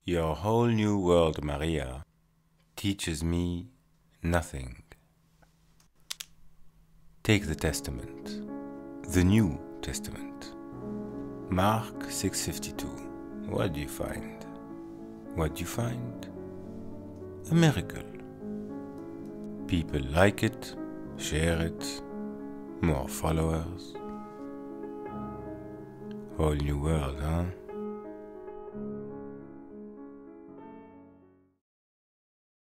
Your whole new world, Maria, teaches me nothing. Take the Testament, the New Testament. Mark 6:52. What do you find? What do you find? A miracle. People like it, share it, more followers. Whole new world, huh?